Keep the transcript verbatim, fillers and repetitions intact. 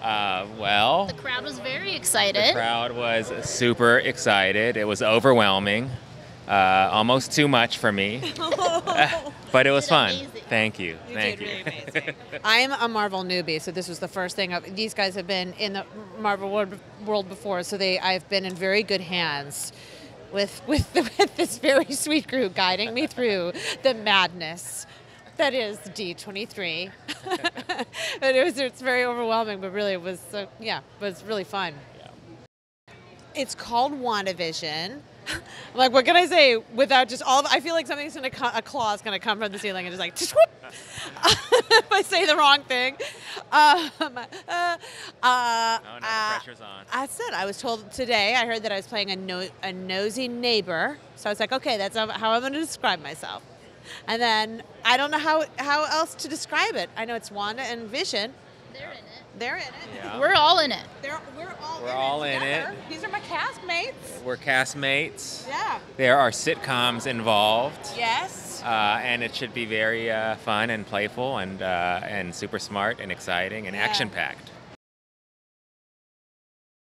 Uh, well, The crowd was very the excited. crowd was super excited. It was overwhelming, uh, almost too much for me, but it was did fun. amazing. Thank you. You Thank did you. really amazing. I'm a Marvel newbie, so this was the first thing. Of, these guys have been in the Marvel world, world before, so they I've been in very good hands with with, the, with this very sweet crew guiding me through the madness that is D twenty-three. And it was it's very overwhelming, but really it was uh, yeah, it was really fun. It's called WandaVision. I'm like, what can I say without just all of, I feel like something's gonna co- a claw is gonna come from the ceiling and just like whoop, if I say the wrong thing. Um, uh, uh, No, no, the uh, pressure's on. I said I was told today. I heard that I was playing a no, a nosy neighbor. So I was like, okay, that's how I'm gonna describe myself. And then I don't know how how else to describe it. I know it's Wanda and Vision. They're in it. They're in it. Yeah. We're all in it. They're, we're all We're in all it in together. it. These are my castmates. We're castmates. Yeah. There are sitcoms involved, Yes. uh, and it should be very uh, fun and playful and uh, and super smart and exciting and Yeah. action packed.